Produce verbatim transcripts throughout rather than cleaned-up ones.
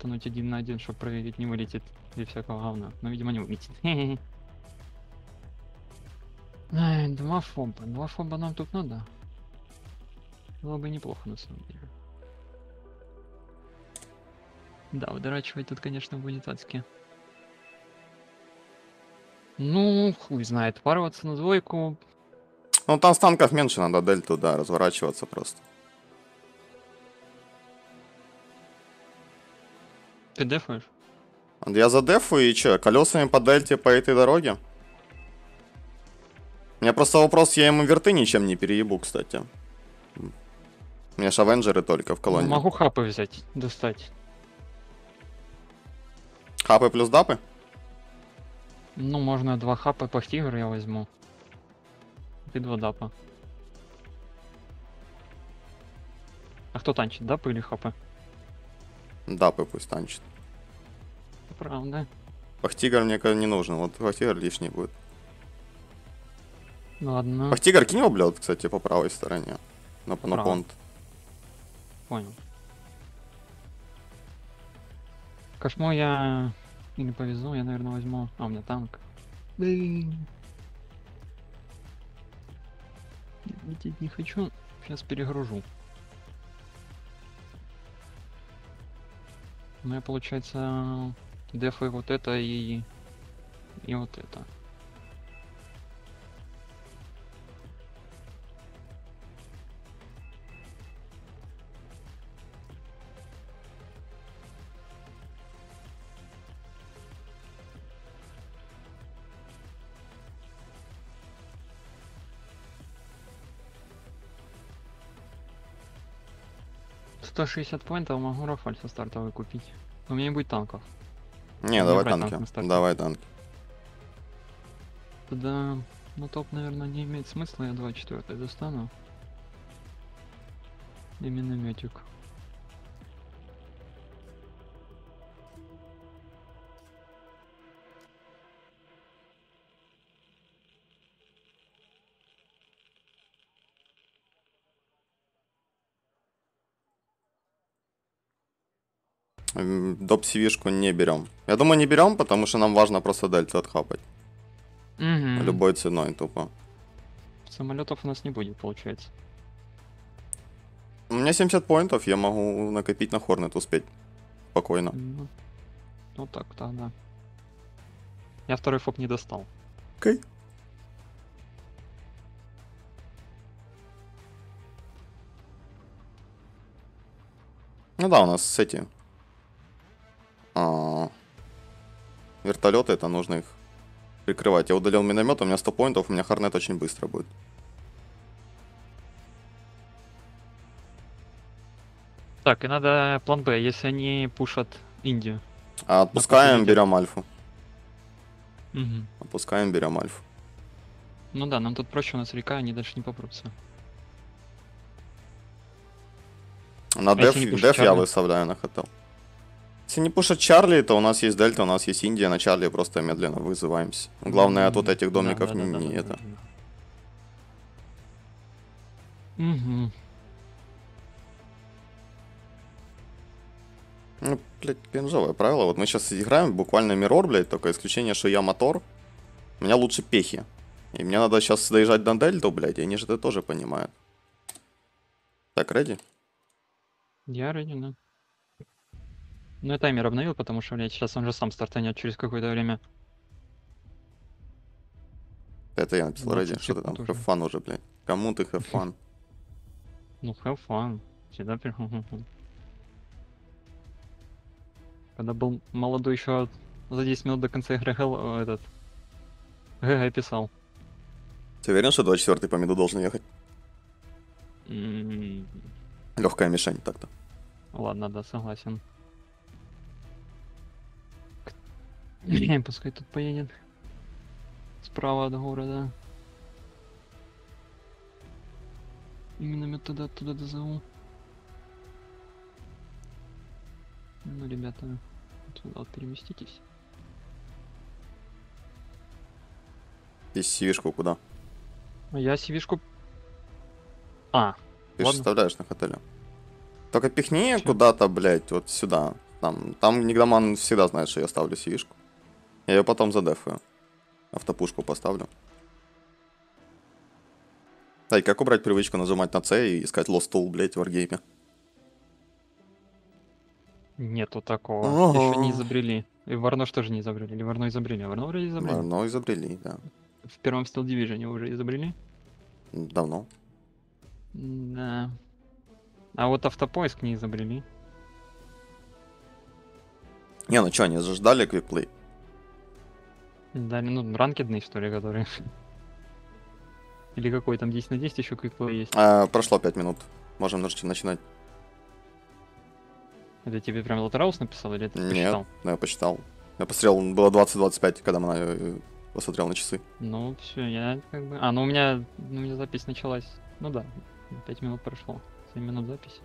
стартануть один на один, чтобы проверить, не вылетит и всякого говна. Но, видимо, не вылетит. Ай, два фоба. Два фоба нам тут надо. Было бы неплохо, на самом деле. Да, выдрачивать тут, конечно, будет адски. Ну, хуй знает. Пароваться на двойку. Ну там с танков меньше, надо дельту, да, разворачиваться просто. Ты дефаешь? Я за дефу и чё, колесами по дельте по этой дороге? У меня просто вопрос, я ему верты ничем не переебу, кстати. У меня ж авенджеры только в колонии. Ну, могу хапы взять, достать. Хапы плюс дапы? Ну, можно два хапа по тигру я возьму. И два дапа. А кто танчит, дапы или хапы? Дапы пусть танчит. Правда. Пахтигр мне не нужен, вот Пахтигр лишний будет. Ладно. Пахтигр кинь его, блядь, кстати, по правой стороне. На, на понт. Понял. Кошмо я не повезу, я, наверное, возьму. А, у меня танк. Блин. Лететь не хочу. Сейчас перегружу. Ну, я, получается, дефаю вот это и... и вот это. сто шестьдесят поинтов могу Рафаль со стартовой купить. У меня не будет танков. Не, Мне давай брать танки. танк на Давай танки. Тогда на топ, наверное, не имеет смысла. Я два четвертый достану. И минометик. Доп сивишку не берем. Я думаю, не берем, потому что нам важно просто дельту отхапать. Угу. Любой ценой, тупо. Самолетов у нас не будет, получается. У меня семьдесят поинтов, я могу накопить на Хорнет, успеть. Спокойно. Ну, ну так, тогда. Я второй фоп не достал. Окей. Okay. Ну да, у нас эти... А... Вертолеты, это нужно их прикрывать. Я удалил миномет, у меня сто поинтов, у меня Хорнет очень быстро будет. Так, и надо план Б, если они пушат Индию. А отпускаем, берем альфу. Угу. Отпускаем, берем альфу. Ну да, нам тут проще, у нас река, они дальше не попрутся. На а деф, деф я выставляю на хотел. Если не пушат Чарли, то у нас есть Дельта, у нас есть Индия, на Чарли просто медленно вызываемся. Главное, mm-hmm. от вот этих домиков да, да, не, да, не да, это. Да. Угу. Ну, блядь, кринжовое правило. Вот мы сейчас играем буквально миррор, блядь, только исключение, что я мотор. У меня лучше пехи. И мне надо сейчас доезжать до Дельту, блядь, и они же это тоже понимают. Так, реди? Я реди, да. Ну, я таймер обновил, потому что, блядь, сейчас он же сам стартанет через какое-то время. Это я написал, реди, что ты там, have fun уже, блядь. Кому ты have fun? Ну, have fun. Всегда приходил. Когда был молодой, еще за десять минут до конца игры этот ГГ писал. Ты уверен, что двадцать четвёртый по миду должен ехать? Mm. Легкая мишень так-то. Ладно, да, согласен. Пускай тут поедет. Справа от города. Именно туда, туда дозову. Ну, ребята, туда вот переместитесь. И сивишку куда? Я сивишку... А, Ты же вставляешь на хотеле. Только пихни куда-то, блядь, вот сюда. Там, там Нигдаман всегда знает, что я ставлю сивишку. Я ее потом задефаю. Автопушку поставлю. Да, и как убрать привычку нажимать на С и искать Lost Tool, блять, в варгейме? Нету такого. Еще не Ого. изобрели. И Варно что же не изобрели? Или Варно изобрели? А Варно вроде изобрели. Ну, изобрели, да. В первом Steel Division уже изобрели? Давно. Да. А вот автопоиск не изобрели. Не, ну что, они же ждали квикплей. Да, ну, ранкедные, что ли, которые. Или какой там десять на десять еще квикплей есть. А, прошло пять минут. Можем нач- начинать. Это тебе прям Латераус написал или ты Нет, посчитал? ну, я посчитал. Я посмотрел, было двадцать двадцать пять, когда мы э, посмотрел на часы. Ну, все, я как бы... А, ну у меня, ну, у меня запись началась. Ну да, пять минут прошло. семь минут записи.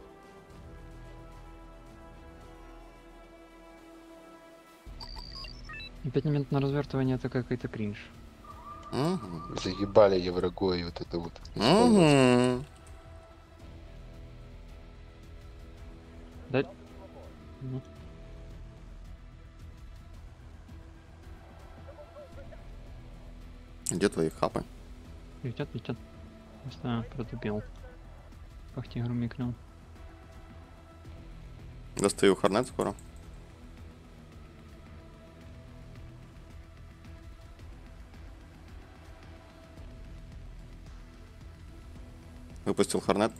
И пять минут на развертывание это какой-то кринж. Угу. Заебали Еврогой вот это вот использовать. Угу. Да? Ну, Где твои хапы? летят, летят. Просто протупил. Как тигру микнул. Достаю Хорнет скоро. Выпустил Хорнет.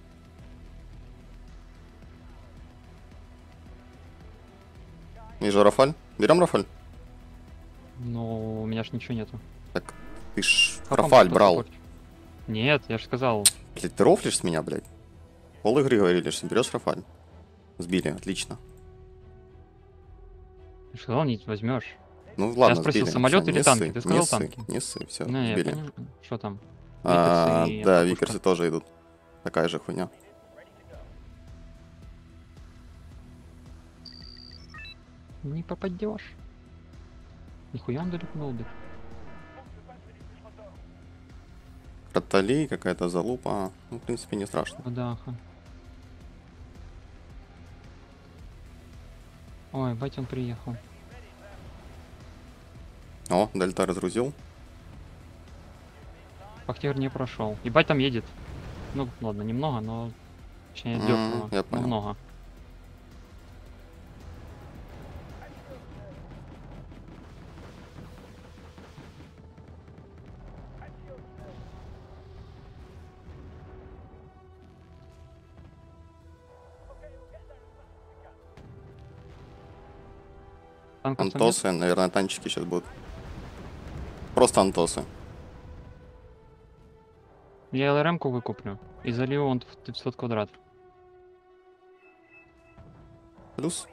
Вижу Рафаль. Берем Рафаль? Но у меня ж ничего нету. Так, ты ж Хапам Рафаль что-то брал. попортишь. Нет, я же сказал. Блять, ты рофлишь с меня, блядь? Пол игры говорили, что берешь Рафаль. Сбили, отлично. Я же сказал, не возьмешь. Ну ладно, спросил, сбили. самолет Всё, или не танки? ссы, Ты сказал не ссы, танки. Не ссы, все, Ну, я сбили. понял. Что там? А, Викерсы и да, автопушка. Викерсы тоже идут. Такая же хуйня. Не попадешь. Нихуя он далеко был. Кротали, какая-то залупа. Ну, в принципе, не страшно. Водаха. Ой, бать, он приехал. О, Дельта разгрузил. Пахтер не прошел. Ебать, там едет. Ну, ладно, немного, но... Точнее, М, дёртово. я Но понял. много. Танков там нет? Антосы, наверное, танчики сейчас будут. Просто антосы. Я ЛРМ-ку выкуплю. И залью он в пятьсот квадрат. Плюс.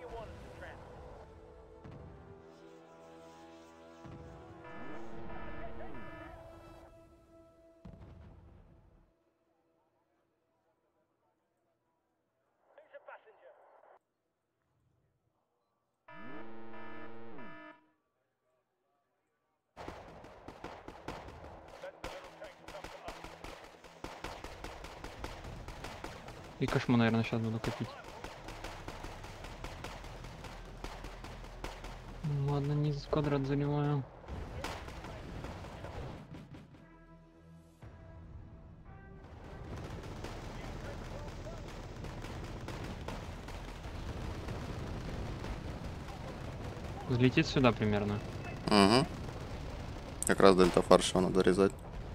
И кошму, наверное, сейчас буду копить. Ну, ладно, низ квадрат заливаю. Взлетит сюда примерно. Угу. Как раз Дельта фарша надо резать.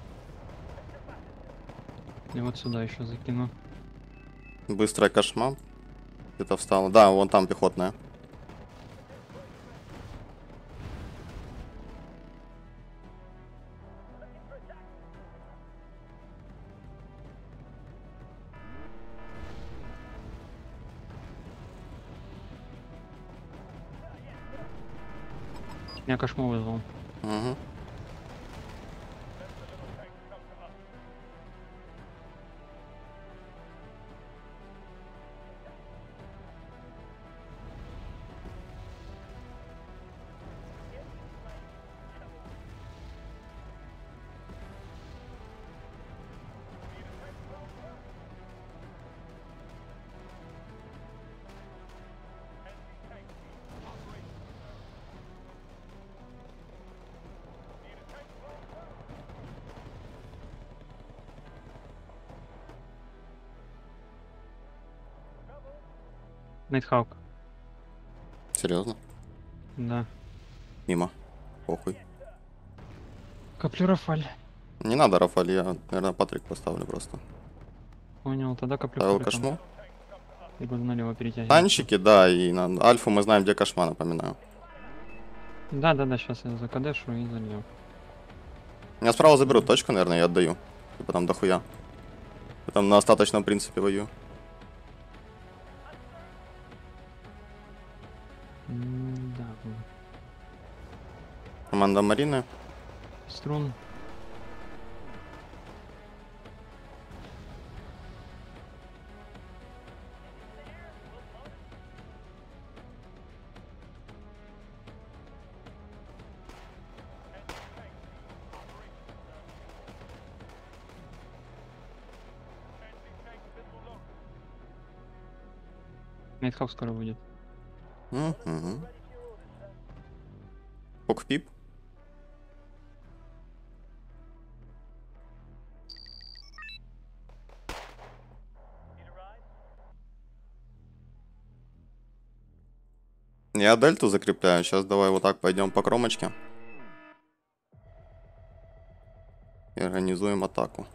И вот сюда еще закину. Быстрая кошма. Где-то встала. Да, вон там пехотная. Я кошму вызвал. Угу. Найтхаук. Серьезно? Да. Мимо. Похуй. Коплю Рафаль. Не надо, Рафаль, я, наверное, Патрик поставлю просто. Понял, тогда коплю Ставил Фабрикан. Кошму. И буду налево перетягивать. Танчики, да, и на Альфу мы знаем, где Кошма, напоминаю. Да, да, да, сейчас я закадешу и залью. Меня справа заберут точку, наверное, я отдаю. Типа там дохуя. Я там на остаточном принципе воюю. М, Да. м. Команда Марины. Струн. Найтхаук скоро будет. Угу. Пук-пип. Я дельту закрепляю. Сейчас давай вот так пойдем по кромочке. И организуем атаку.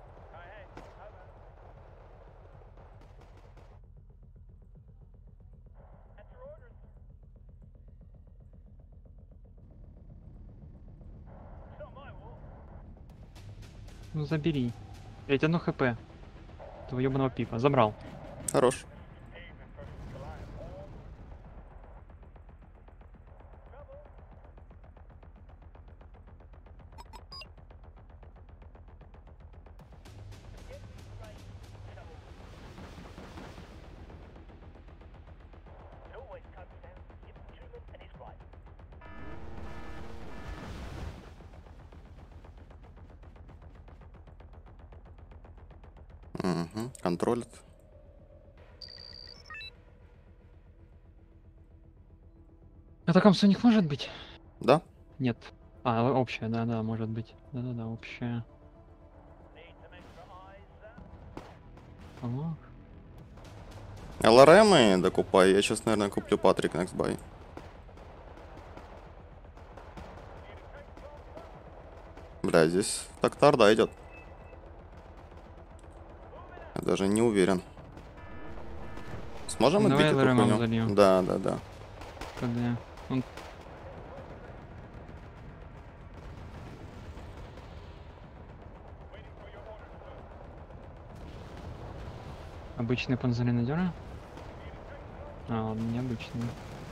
Ну забери. Ведь одно хп. Этого ебаного пипа. Забрал. Хорош. Угу. Контролит. Это комсу них может быть? Да? Нет. А, о- общая, да-да, может быть. Да-да-да, общая. О, ЛРМ докупай. Я сейчас, наверное, куплю Патрик Next Buy. Бля, здесь Токтар, да, идет. Я даже не уверен. Сможем Давай отбить эту ЛРМ хуйню? зальем. Да, да, да. КД. Он... Обычный панзелинадера? А, он необычный.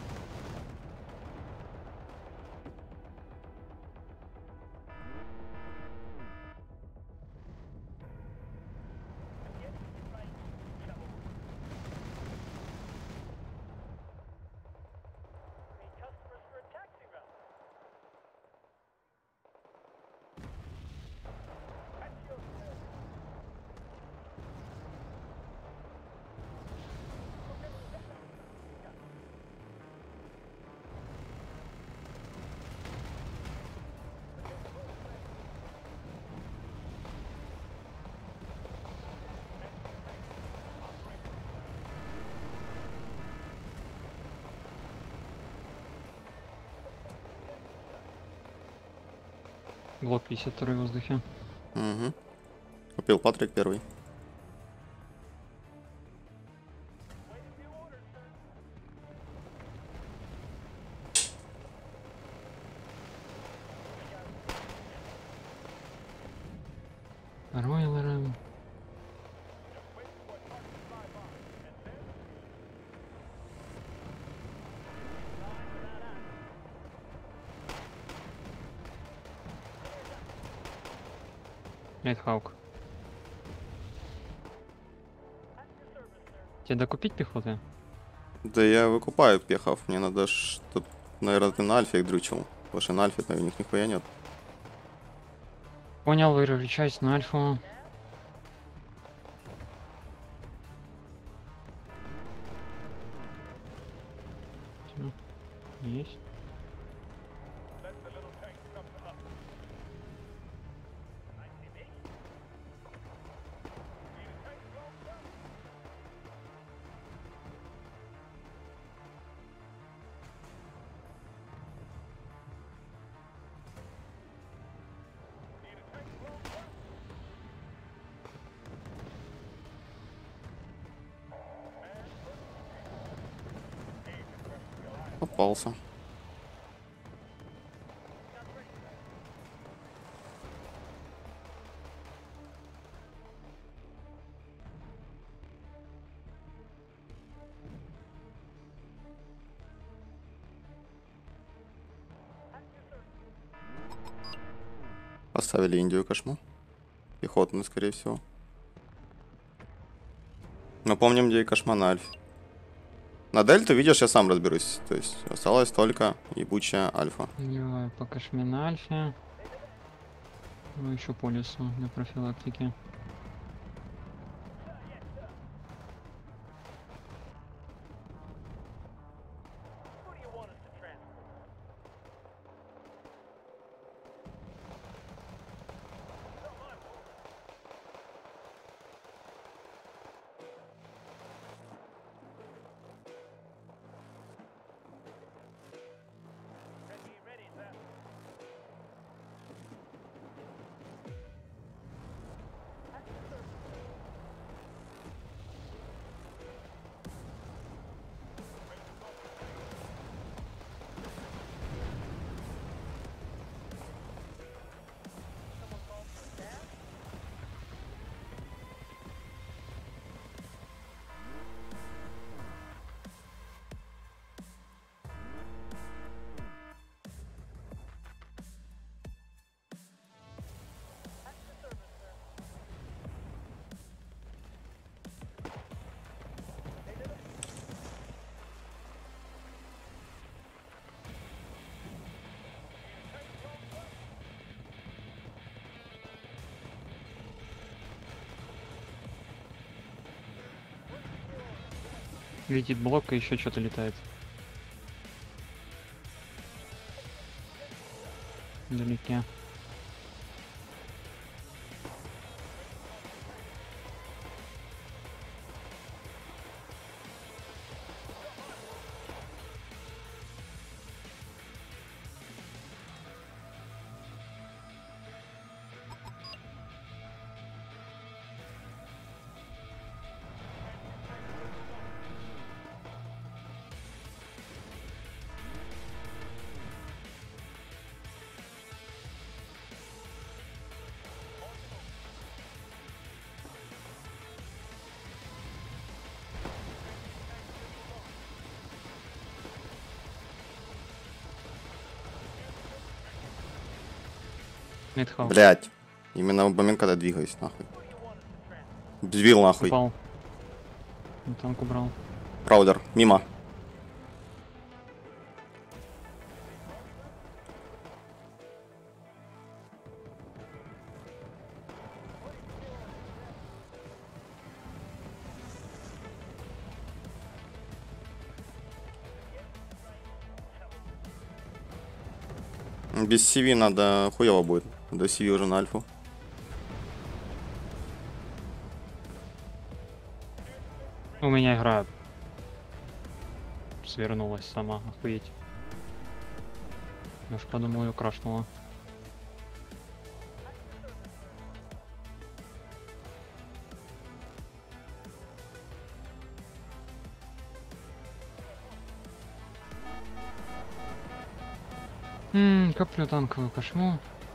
Блок пятьдесят два в воздухе. Угу. Купил Патрик первый. Второй ЛРМ. Найтхаук. Тебе докупить пехоты? Да я выкупаю пехов. Мне надо что... Наверное, ты на Альфе их дрючил. Потому что на Альфе у них нихуя нет. Понял, выключаюсь на альфу. Всё. Есть. попался. Поставили Индию кошму. Пехотную, скорее всего. Но помним, где и кошма на альфе. На дельту, видишь, я сам разберусь. То есть осталась только ебучая альфа. Убиваю по кошме на альфе. Ну, еще по лесу для профилактики. Летит блок и еще что-то летает. Вдалеке. Нетхаус. Блять. Именно в момент, когда двигаюсь, нахуй. Сбил нахуй. Упал. Ну, танк убрал. Праудер, мимо. Без си ви надо хуево будет. До си ви уже на альфу. У меня игра свернулась сама, охуеть. Я уж подумал, ее крашнула. Ммм, коплю танковую кошму.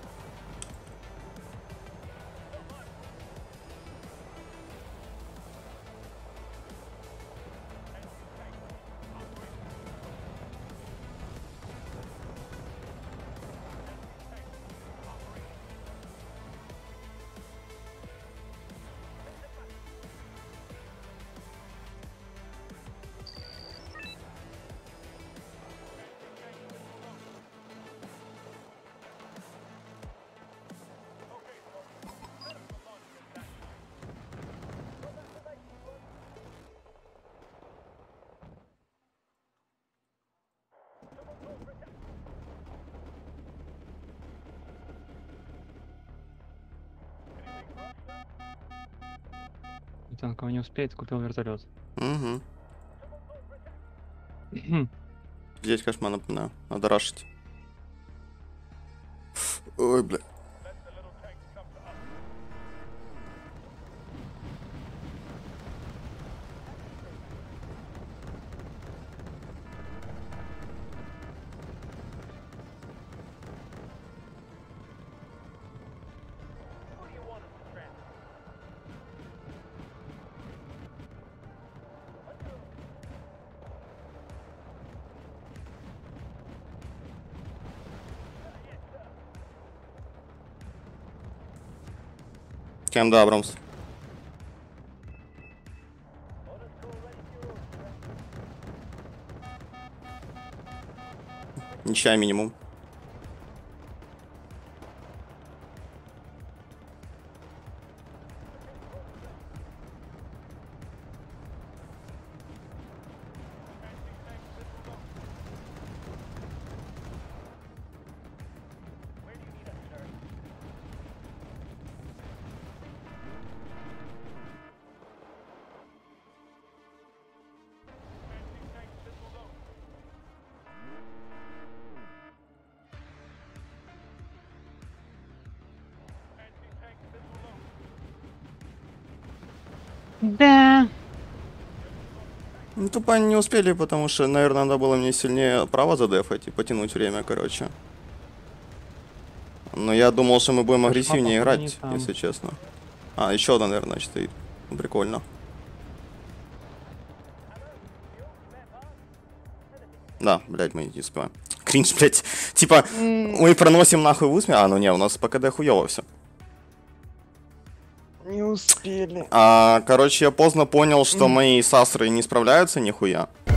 Танковый не успеет, купил вертолет. Угу. Здесь кошмар, напоминаю. Надо рашить. Ой, бля. Кэм да, Абрамс. Ничья минимум. Да. Ну, тупо они не успели, потому что, наверное, надо было мне сильнее право задефать и потянуть время, короче. Но я думал, что мы будем Пошла, агрессивнее походу, не играть, там. если честно. А, еще одна, наверное, стоит. Ну, прикольно. Да, блядь, мы не успеваем. Кринж, блядь. Типа, мы проносим нахуй в усме. А, ну не, у нас по КД хуёво все. Не успели. А, короче, я поздно понял, что мои сасры не справляются нихуя.